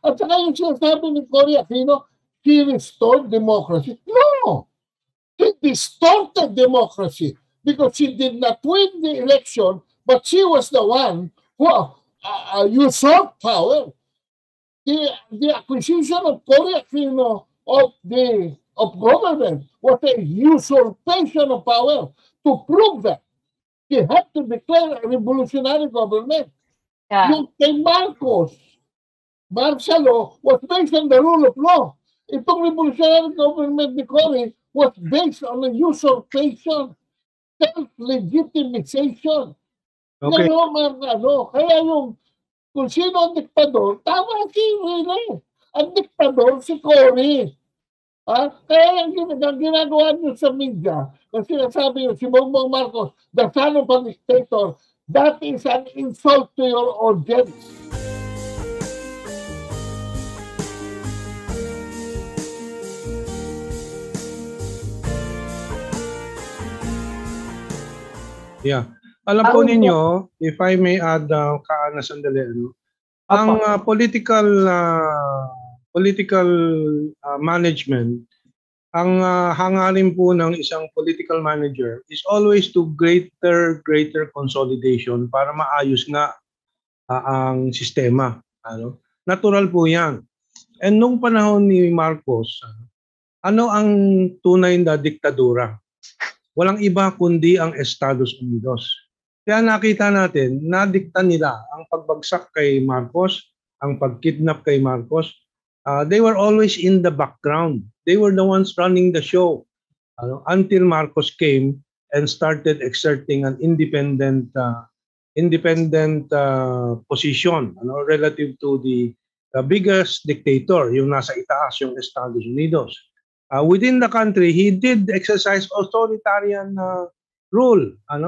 At saka yung sinasabi ni Cory Aquino, he restored democracy. No! He distorted democracy because she did not win the election, but she was the one who usurped power. The acquisition of Cory Aquino of government was a usurpation of power. To prove that, he had to declare a revolutionary government. Yung kay Marcos, martial law was based on the rule of law. Itong revolutionary government ni Cory was based on a usurpation, self-legitimization. Okay. Kaya yung kung sino ang diktador, tama si Rene. Ang diktador si Cory. Kaya yung ginagawa niyo sa media, kasi sinasabi niyo si Bongbong Marcos, the son of a dictator, that is an insult to your audience. Yeah. Alam po ninyo, if I may add Kaana sandali, ang political management, ang hangarin po ng isang political manager is always to greater consolidation para maayos nga ang sistema. Natural po yan. And nung panahon ni Marcos, ano ang tunay na diktadura? Walang iba kundi ang Estados Unidos. Kaya nakita natin, nadikta nila ang pagbagsak kay Marcos, ang pagkidnap kay Marcos. They were always in the background. They were the ones running the show until Marcos came and started exerting an independent position relative to the biggest dictator, yung nasa itaas, yung Estados Unidos. Within the country, he did exercise authoritarian rule,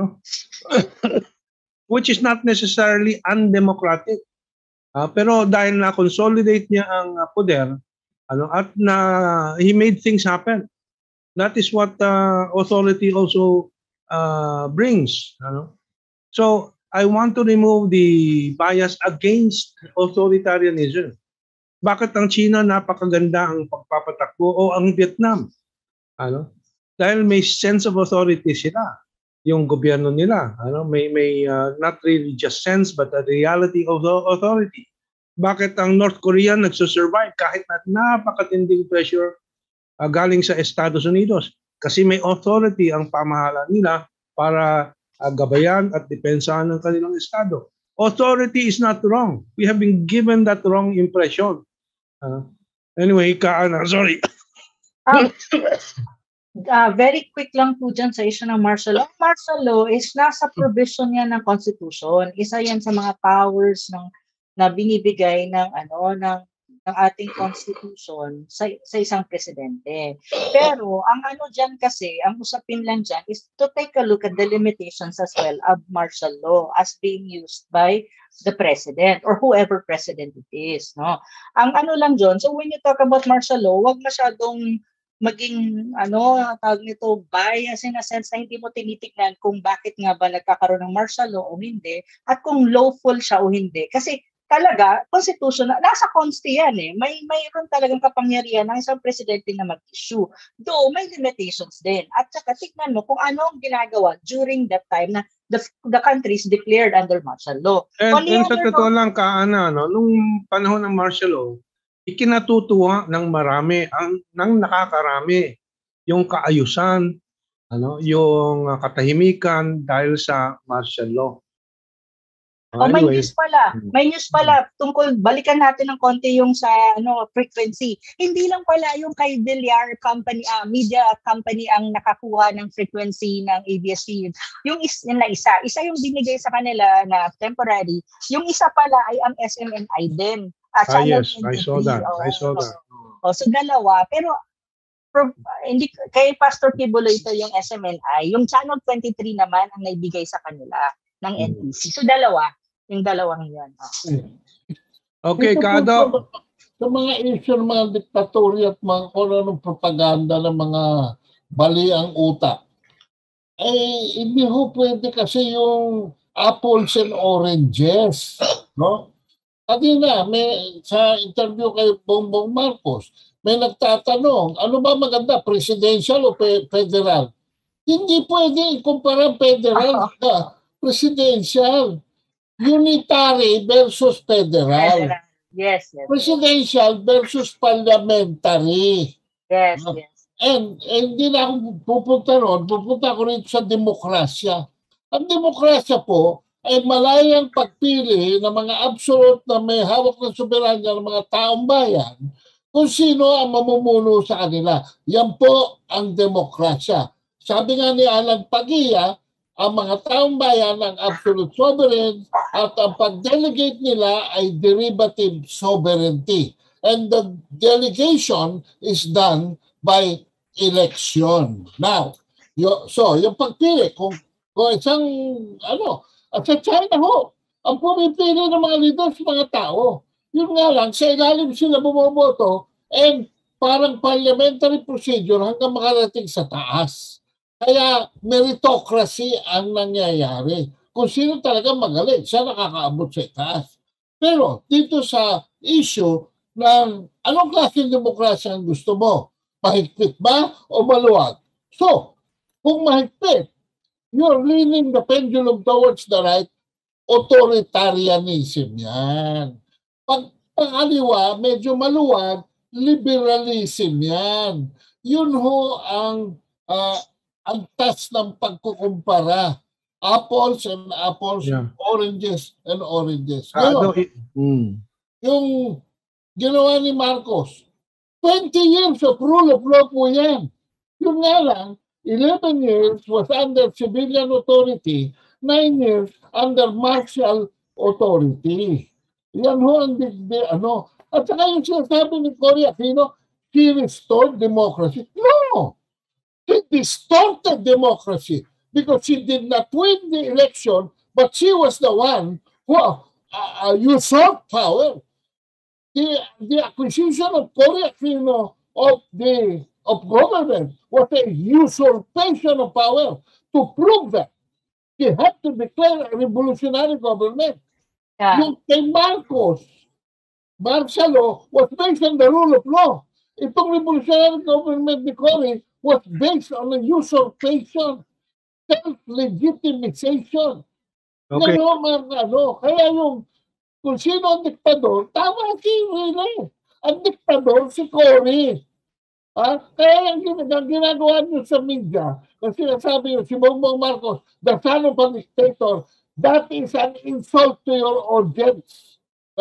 which is not necessarily undemocratic. Pero dahil na-consolidate niya ang poder, at he made things happen. That is what authority also brings. So I want to remove the bias against authoritarianism. Bakit ang China napakaganda ang pagpapatakbo o ang Vietnam? Dahil may sense of authority sila. Yung gobyerno nila, may not really just sense but a reality of authority. Bakit ang North Korea nagsusurvive kahit na napakatinding pressure galing sa Estados Unidos? Kasi may authority ang pamahalaan nila para gabayan at depensahan ng kanilang estado. Authority is not wrong. We have been given that wrong impression. Anyway, Kaana, sorry. Very quick lang po dyan sa issue ng martial law. Martial law is nasa provision yan ng Constitution. Isa yan sa mga powers na binibigay ng ating Constitution sa isang presidente. Pero ang dyan kasi, ang usapin lang dyan is to take a look at the limitations as well of martial law as being used by the president or whoever president it is. No? Ang lang dyan, so when you talk about martial law, wag masyadong maging tawag nito bias in a sense na hindi mo tinitignan kung bakit nga ba nagkakaroon ng martial law o hindi at kung lawful siya o hindi. Kasi talaga, constitution, nasa consti yan eh. Mayroon talagang kapangyarihan ng isang presidente na mag-issue. Though, may limitations din. At saka, tignan mo kung ano ang ginagawa during that time na the country is declared under martial law. And sa totoo lang, Kaana, nung panahon ng martial law, ikinatutuwa ng marami, ng nakakarami, yung kaayusan, yung katahimikan dahil sa martial law. May news pala tungkol, balikan natin ng konti yung sa frequency. Hindi lang pala yung kay Villar company, media company ang nakakuha ng frequency ng ABS-CBN. Yung isa yung binigay sa kanila na temporary. Yung isa pala ay ang SMNI din. Yes, I saw that. So dalawa, pero hindi kay Pastor Kibulo ito yung SMNI. Yung Channel 23 naman ang naibigay sa kanila ng NTC. So dalawa. Yung dalawang yan. Okay, Kado. Sa mga issue ng mga diktatorya at mga anong propaganda ng mga baliang utak, hindi ho pwede kasi yung apples and oranges. No? Kanina, sa interview kay Bongbong Marcos, may nagtatanong, ano ba maganda, presidential o federal? Hindi pwede ikumpara federal sa presidential. Unitary versus federal. Yes. Presidential versus parliamentary. Yes. And hindi na ako pupunta ron, pupunta ako rin sa demokrasya. Ang demokrasya po ay malayang pagpili ng mga absolute na may hawak ng soberanya ng mga taong bayan kung sino ang mamumuno sa kanila. Yan po ang demokrasya. Sabi nga ni Alan Pagia, ang mga taong bayan ang absolute sovereign at ang pag-delegate nila ay derivative sovereignty. And the delegation is done by election. Now, yung pagpili, kung isang, at sa China ho, ang pumipili ng mga leaders, mga tao. Yun nga lang, sa ilalim sila bumoboto, and parang parliamentary procedure hanggang makarating sa taas. Kaya meritocracy ang nangyayari. Kung sino talaga magaling, siya nakakaabot sa taas. Pero dito sa issue ng anong klaseng demokrasya ang gusto mo? Mahigpit ba o maluwag? So, kung mahigpit, you're leaning the pendulum towards the right, authoritarianism yan. Pag pangaliwa, medyo maluwag, liberalism yan. Yun ho ang task ng pagkukumpara. Apples and apples, oranges and oranges. Yung ginawa ni Marcos, 20 years of rule of law po yan. Yun nga lang, 11 years was under civilian authority, 9 years under martial authority. Yan ho ang At saka yung sinasabi ni Cory Aquino, he restored democracy. No! He distorted democracy because she did not win the election, but she was the one who usurped power. The acquisition of Cory Aquino of government was a usurpation of power. To prove that, he had to declare a revolutionary government. Yung kay Marcos, martial law was based on the rule of law. Itong revolutionary government ni Cory was based on a usurpation, self-legitimization. Okay. Kaya yung kung sino ang diktador, tama si Rene. Ang diktador si Cory. Kaya yung ginagawa niyo sa media, kasi sinasabi niyo, si Bongbong Marcos, the son of a dictator, that is an insult to your audience.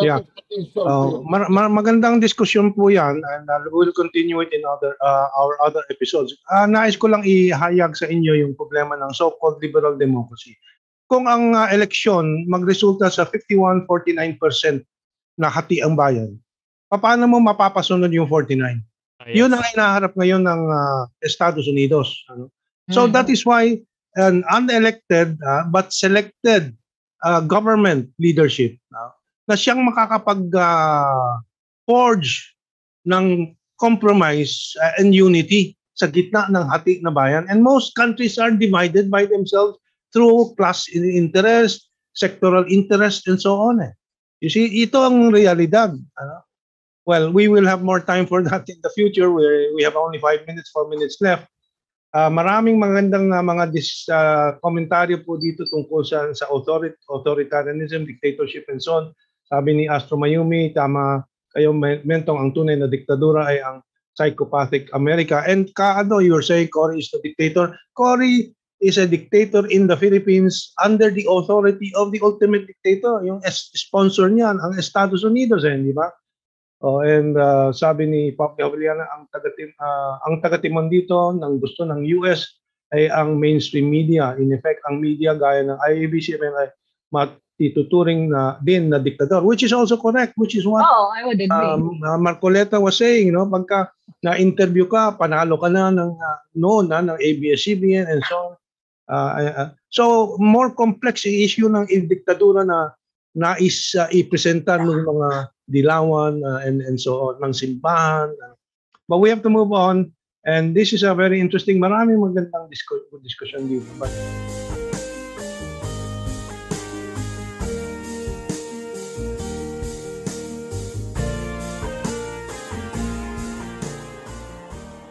Magandang diskusyon po yan, and we'll continue it in our other episodes. Nais ko lang ihayag sa inyo yung problema ng so-called liberal democracy. Kung ang eleksyon magresulta sa 51-49% na hati ang bayan, paano mo mapapasunod yung 49? Yun ang hinaharap ngayon ng Estados Unidos. So that is why an unelected but selected government leadership na siyang makakapag-forge ng compromise and unity sa gitna ng hati na bayan. And most countries are divided by themselves through class interest, sectoral interest, and so on. You see, ito ang realidad. Well, we will have more time for that in the future. We have only 4 minutes left. Maraming magandang mga komentaryo po dito tungkol sa authoritarianism, dictatorship, and so on. Sabi ni Astro Mayumi, tama kayo, Mentong, ang tunay na diktadura ay ang psychopathic America. And you were saying Cory is the dictator. Cory is a dictator in the Philippines under the authority of the ultimate dictator. Yung sponsor niyan, ang Estados Unidos, di ba? And sabi ni Pop Gabriela, ang tagatimon dito ng gusto ng US ay ang mainstream media. In effect, ang media gaya ng IABC-CBN ay matituturing na din na diktador, which is also correct, which is what I would agree. Marcoleta was saying, pagka na-interview ka, panalo ka na ng ng ABS-CBN and so on. So more complex yung issue ng diktadura na nais i-presenta ng mga dilawan and so on, ng simbahan. But we have to move on, and this is a very interesting, maraming magandang discussion dito. But